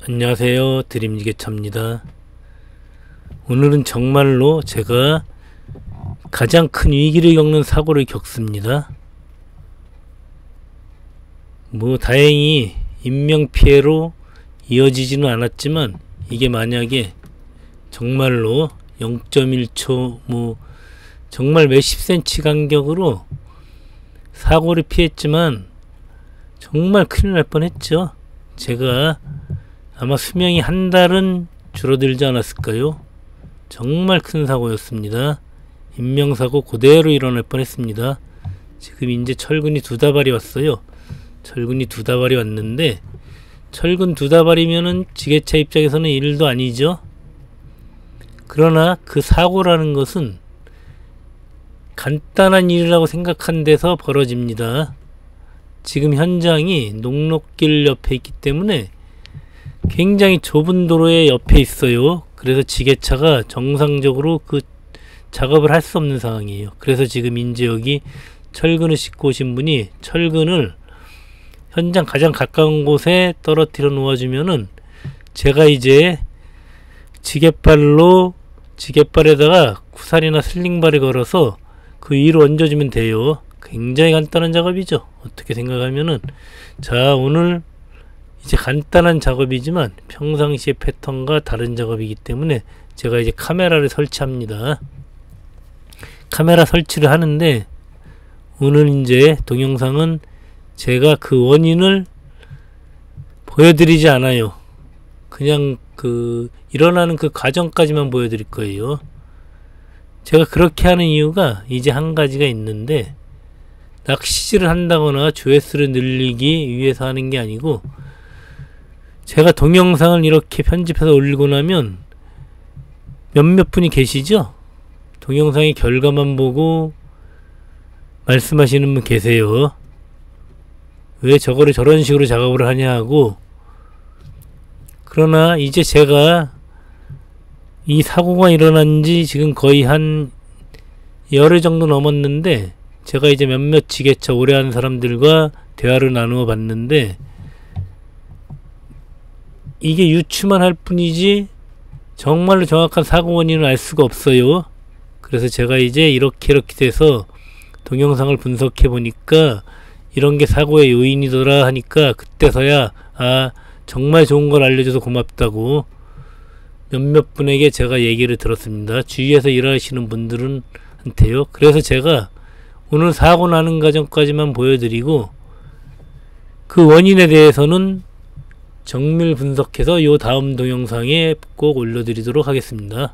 안녕하세요, 드림지게차입니다. 오늘은 정말로 제가 가장 큰 위기를 겪는 사고를 겪습니다. 다행히 인명피해로 이어지지는 않았지만, 이게 만약에 정말로 0.1초 정말 몇십 센치 간격으로 사고를 피했지만 정말 큰일 날 뻔했죠. 제가 아마 수명이 한 달은 줄어들지 않았을까요? 정말 큰 사고였습니다. 인명사고 그대로 일어날 뻔했습니다. 지금 이제 철근이 두 다발이 왔어요. 철근이 두 다발이 왔는데, 철근 두 다발이면은 지게차 입장에서는 일도 아니죠. 그러나 그 사고라는 것은 간단한 일이라고 생각한 데서 벌어집니다. 지금 현장이 녹록길 옆에 있기 때문에 굉장히 좁은 도로의 옆에 있어요. 그래서 지게차가 정상적으로 그 작업을 할 수 없는 상황이에요. 그래서 지금 이제 여기 철근을 싣고 오신 분이 철근을 현장 가장 가까운 곳에 떨어뜨려 놓아주면은 제가 이제 지게발에다가 구살이나 슬링발을 걸어서 그 위로 얹어주면 돼요. 굉장히 간단한 작업이죠. 어떻게 생각하면은, 자, 오늘 이제 간단한 작업이지만 평상시의 패턴과 다른 작업이기 때문에 제가 이제 카메라를 설치합니다. 카메라 설치를 하는데, 오늘 이제 동영상은 제가 그 원인을 보여드리지 않아요. 그냥 일어나는 그 과정까지만 보여드릴 거예요. 제가 그렇게 하는 이유가 이제 한 가지가 있는데, 낚시질을 한다거나 조회수를 늘리기 위해서 하는 게 아니고, 제가 동영상을 이렇게 편집해서 올리고 나면 몇몇 분이 계시죠? 동영상의 결과만 보고 말씀하시는 분 계세요. 왜 저거를 저런 식으로 작업을 하냐 하고. 그러나 이제 제가 이 사고가 일어난 지 지금 거의 한 열흘 정도 넘었는데, 제가 이제 몇몇 지게차 오래 하는 사람들과 대화를 나누어 봤는데, 이게 유추만 할 뿐이지 정말로 정확한 사고 원인을 알 수가 없어요. 그래서 제가 이제 이렇게 돼서 동영상을 분석해 보니까 이런 게 사고의 요인이더라 하니까, 그때서야 정말 좋은 걸 알려줘서 고맙다고 몇몇 분에게 제가 얘기를 들었습니다. 주위에서 일하시는 분들한테요. 그래서 제가 오늘 사고 나는 과정까지만 보여드리고, 그 원인에 대해서는 정밀 분석해서 요 다음 동영상에 꼭 올려드리도록 하겠습니다.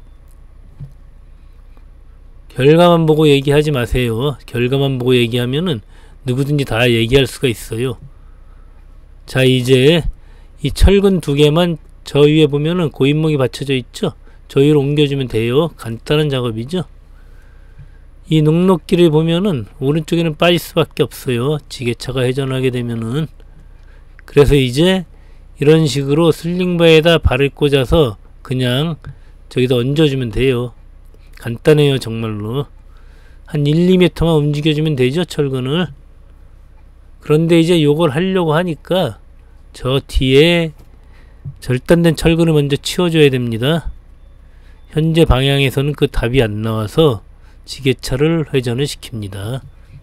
결과만 보고 얘기하지 마세요. 결과만 보고 얘기하면은 누구든지 다 얘기할 수가 있어요. 자, 이제 이 철근 두 개만 저 위에 보면은 고인목이 받쳐져 있죠? 저 위로 옮겨주면 돼요. 간단한 작업이죠. 이 녹록길을 보면은 오른쪽에는 빠질 수밖에 없어요. 지게차가 회전하게 되면은. 그래서 이제 이런 식으로 슬링바에다 발을 꽂아서 그냥 저기다 얹어주면 돼요. 간단해요, 정말로. 한 1, 2m만 움직여주면 되죠, 철근을. 그런데 이제 요걸 하려고 하니까 저 뒤에 절단된 철근을 먼저 치워줘야 됩니다. 현재 방향에서는 그 답이 안 나와서 지게차를 회전을 시킵니다.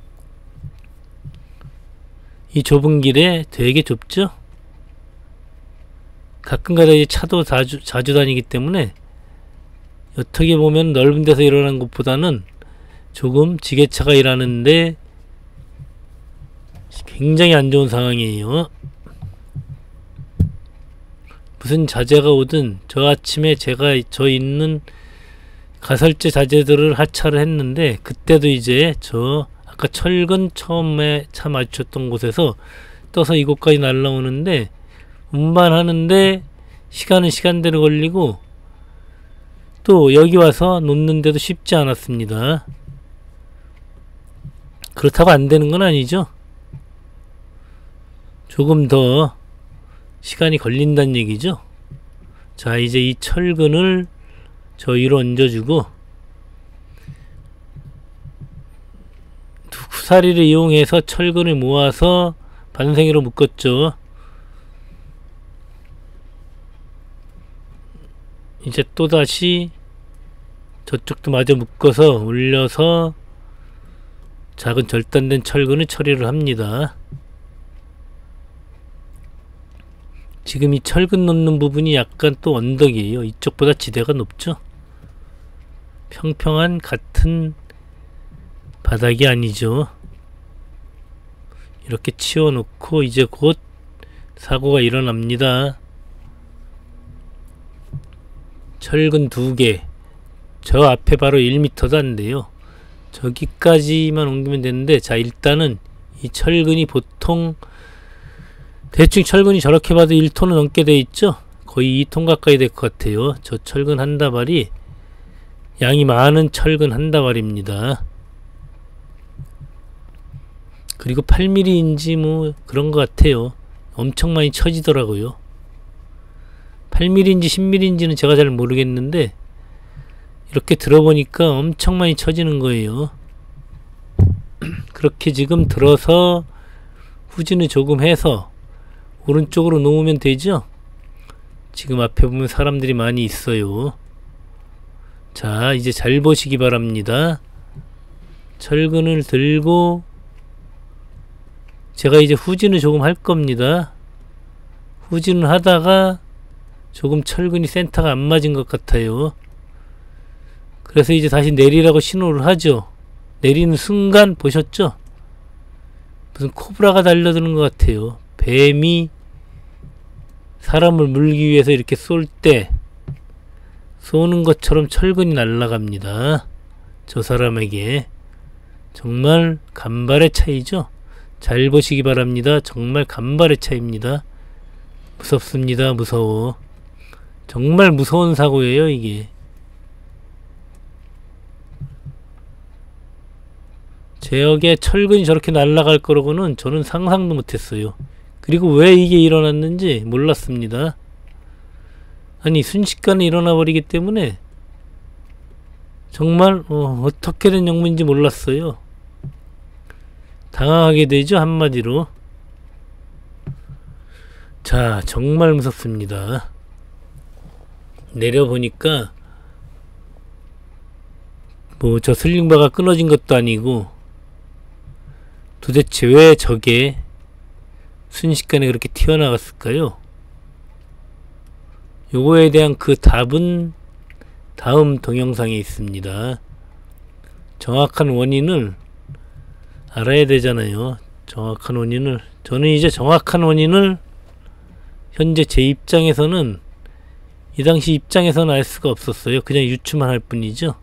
이 좁은 길에 되게 좁죠? 가끔가다 이제 차도 자주 다니기 때문에 어떻게 보면 넓은 데서 일어난 것보다는 조금 지게차가 일하는데 굉장히 안 좋은 상황이에요. 무슨 자재가 오든 저 아침에 제가 저 있는 가설재 자재들을 하차를 했는데, 그때도 이제 저 아까 철근 처음에 차 맞췄던 곳에서 떠서 이곳까지 날라오는데, 운반하는데 시간은 시간대로 걸리고 또 여기 와서 놓는데도 쉽지 않았습니다. 그렇다고 안 되는 건 아니죠. 조금 더 시간이 걸린다는 얘기죠. 자, 이제 이 철근을 저 위로 얹어주고, 구사리를 이용해서 철근을 모아서 반생이로 묶었죠. 이제 또다시 저쪽도 마저 묶어서 올려서 작은 절단된 철근을 처리를 합니다. 지금 이 철근 놓는 부분이 약간 또 언덕이에요. 이쪽보다 지대가 높죠. 평평한 같은 바닥이 아니죠. 이렇게 치워놓고 이제 곧 사고가 일어납니다. 철근 2개. 저 앞에 바로 1m도 안 돼요. 저기까지만 옮기면 되는데, 자, 일단은 이 철근이 보통 대충 철근이 저렇게 봐도 1톤은 넘게 돼 있죠. 거의 2톤 가까이 될 것 같아요. 저 철근 한 다발이 양이 많은 철근 한 다발입니다. 그리고 8mm인지 뭐 그런 것 같아요. 엄청 많이 쳐지더라고요. 8mm인지 10mm인지는 제가 잘 모르겠는데 이렇게 들어보니까 엄청 많이 쳐지는 거예요. 그렇게 지금 들어서 후진을 조금 해서 오른쪽으로 놓으면 되죠. 지금 앞에 보면 사람들이 많이 있어요. 자, 이제 잘 보시기 바랍니다. 철근을 들고 제가 이제 후진을 조금 할 겁니다. 후진을 하다가 조금 철근이 센터가 안 맞은 것 같아요. 그래서 이제 다시 내리라고 신호를 하죠. 내리는 순간 보셨죠? 무슨 코브라가 달려드는 것 같아요. 뱀이 사람을 물기 위해서 이렇게 쏠 때 쏘는 것처럼 철근이 날아갑니다. 저 사람에게. 정말 간발의 차이죠. 잘 보시기 바랍니다. 정말 간발의 차이입니다. 무섭습니다. 무서워. 정말 무서운 사고예요, 이게. 제역에 철근이 저렇게 날아갈 거라고는 저는 상상도 못했어요. 그리고 왜 이게 일어났는지 몰랐습니다. 아니, 순식간에 일어나 버리기 때문에 정말 어떻게 된 영문인지 몰랐어요. 당황하게 되죠, 한마디로. 자, 정말 무섭습니다. 내려보니까 뭐 저 슬링바가 끊어진 것도 아니고 도대체 왜 저게 순식간에 그렇게 튀어나갔을까요? 요거에 대한 그 답은 다음 동영상에 있습니다. 정확한 원인을 알아야 되잖아요. 정확한 원인을. 저는 이제 정확한 원인을 현재 제 입장에서는 이 당시 입장에서는 알 수가 없었어요. 그냥 유추만 할 뿐이죠.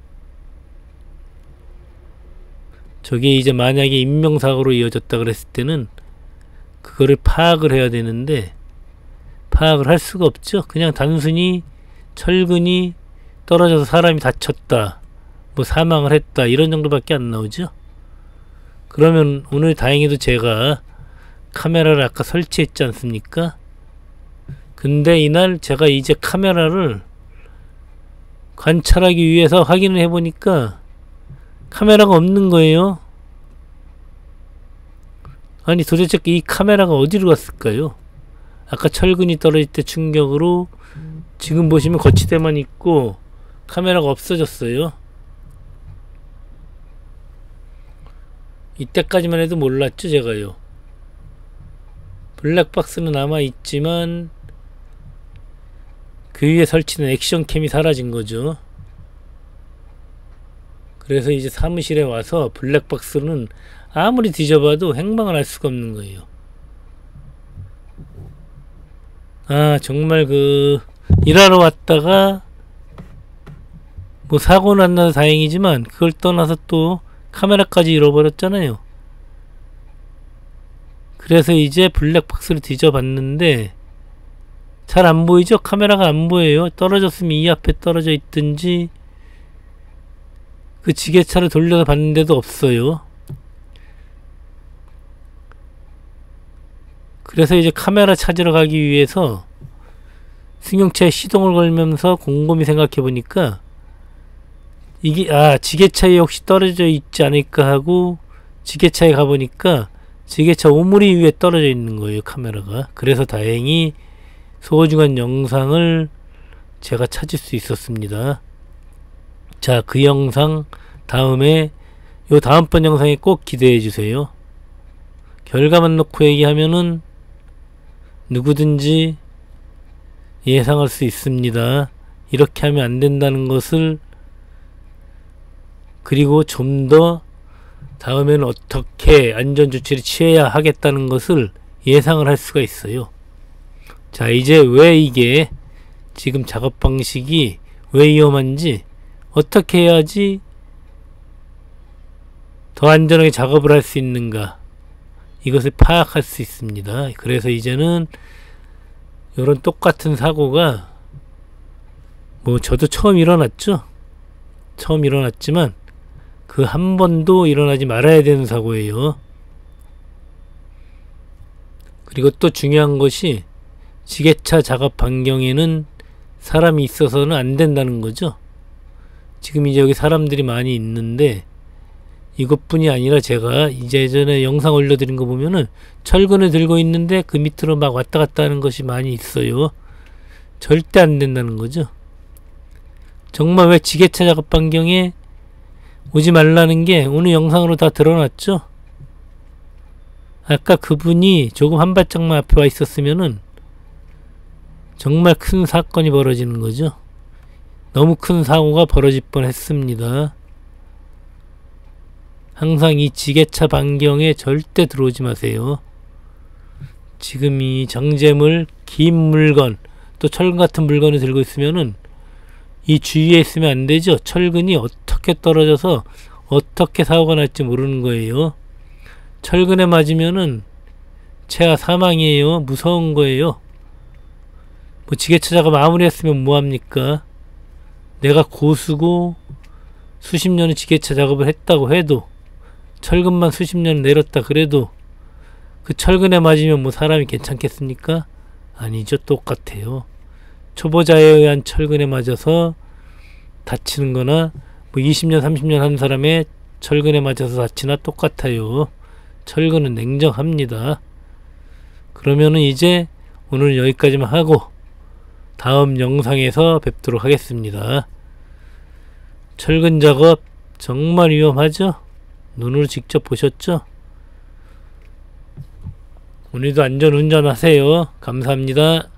저게 이제 만약에 인명사고로 이어졌다 그랬을 때는 그거를 파악을 해야 되는데 파악을 할 수가 없죠. 그냥 단순히 철근이 떨어져서 사람이 다쳤다, 뭐 사망을 했다, 이런 정도밖에 안 나오죠. 그러면 오늘 다행히도 제가 카메라를 아까 설치했지 않습니까? 근데 이날 제가 이제 카메라를 관찰하기 위해서 확인을 해보니까 카메라가 없는 거예요. 아니, 도대체 이 카메라가 어디로 갔을까요? 아까 철근이 떨어질 때 충격으로 지금 보시면 거치대만 있고 카메라가 없어졌어요. 이때까지만 해도 몰랐죠, 제가요. 블랙박스는 남아있지만 그 위에 설치된 액션캠이 사라진 거죠. 그래서 이제 사무실에 와서 블랙박스는 아무리 뒤져봐도 행방을 알 수가 없는 거예요. 아, 정말 일하러 왔다가 뭐 사고 났나서 다행이지만 그걸 떠나서 또 카메라까지 잃어버렸잖아요. 그래서 이제 블랙박스를 뒤져봤는데 잘 안 보이죠? 카메라가 안 보여요. 떨어졌으면 이 앞에 떨어져 있든지 그 지게차를 돌려서 봤는데도 없어요. 그래서 이제 카메라 찾으러 가기 위해서 승용차에 시동을 걸면서 곰곰이 생각해 보니까 이게 지게차에 혹시 떨어져 있지 않을까 하고 지게차에 가보니까 지게차 오므리 위에 떨어져 있는 거예요, 카메라가. 그래서 다행히 소중한 영상을 제가 찾을 수 있었습니다. 자, 그 영상 다음에 요 다음번 영상에 꼭 기대해 주세요. 결과만 놓고 얘기하면은 누구든지 예상할 수 있습니다. 이렇게 하면 안 된다는 것을, 그리고 좀 더 다음에는 어떻게 안전조치를 취해야 하겠다는 것을 예상을 할 수가 있어요. 자, 이제 왜 이게 지금 작업 방식이 왜 위험한지, 어떻게 해야지 더 안전하게 작업을 할 수 있는가, 이것을 파악할 수 있습니다. 그래서 이제는 이런 똑같은 사고가 저도 처음 일어났죠. 처음 일어났지만 그 한 번도 일어나지 말아야 되는 사고예요. 그리고 또 중요한 것이, 지게차 작업 반경에는 사람이 있어서는 안 된다는 거죠. 지금 이제 여기 사람들이 많이 있는데, 이것뿐이 아니라 제가 예전에 영상 올려드린 거 보면은 철근을 들고 있는데 그 밑으로 막 왔다 갔다 하는 것이 많이 있어요. 절대 안 된다는 거죠. 정말 왜 지게차 작업 반경에 오지 말라는 게 오늘 영상으로 다 드러났죠. 아까 그분이 조금 한 발짝만 앞에 와 있었으면은 정말 큰 사건이 벌어지는 거죠. 너무 큰 사고가 벌어질 뻔했습니다. 항상 이 지게차 반경에 절대 들어오지 마세요. 지금 이 정제물, 긴 물건, 또 철근 같은 물건을 들고 있으면은 이 주위에 있으면 안 되죠. 철근이 어떻게 떨어져서 어떻게 사고가 날지 모르는 거예요. 철근에 맞으면은 최하 사망이에요. 무서운 거예요. 지게차 작업 아무리 했으면 뭐합니까? 내가 고수고 수십 년을 지게차 작업을 했다고 해도, 철근만 수십 년 내렸다 그래도 그 철근에 맞으면 사람이 괜찮겠습니까? 아니죠. 똑같아요. 초보자에 의한 철근에 맞아서 다치는 거나 20년 30년 한 사람의 철근에 맞아서 다치나 똑같아요. 철근은 냉정합니다. 그러면은 이제 오늘 여기까지만 하고 다음 영상에서 뵙도록 하겠습니다. 철근 작업 정말 위험하죠? 눈으로 직접 보셨죠? 오늘도 안전 운전하세요. 감사합니다.